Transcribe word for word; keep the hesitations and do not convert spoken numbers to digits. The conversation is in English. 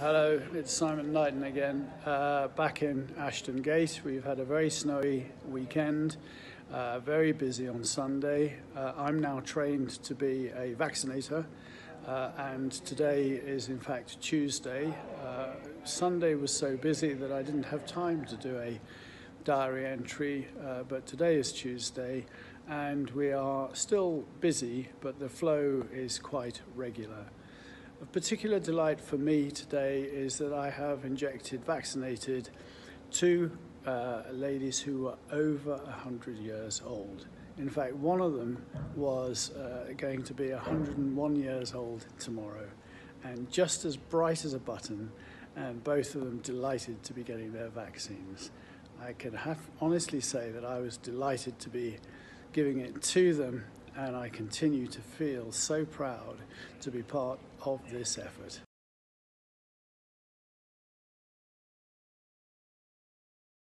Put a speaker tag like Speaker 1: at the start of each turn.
Speaker 1: Hello, it's Simon Knighton again, uh, back in Ashton Gate. We've had a very snowy weekend, uh, very busy on Sunday. Uh, I'm now trained to be a vaccinator, uh, and today is in fact Tuesday. Uh, Sunday was so busy that I didn't have time to do a diary entry, uh, but today is Tuesday and we are still busy, but the flow is quite regular. Of particular delight for me today is that I have injected, vaccinated two uh, ladies who are over one hundred years old. In fact, one of them was uh, going to be one hundred and one years old tomorrow, and just as bright as a button, and both of them delighted to be getting their vaccines. I can have honestly say that I was delighted to be giving it to them, and I continue to feel so proud to be part of this effort.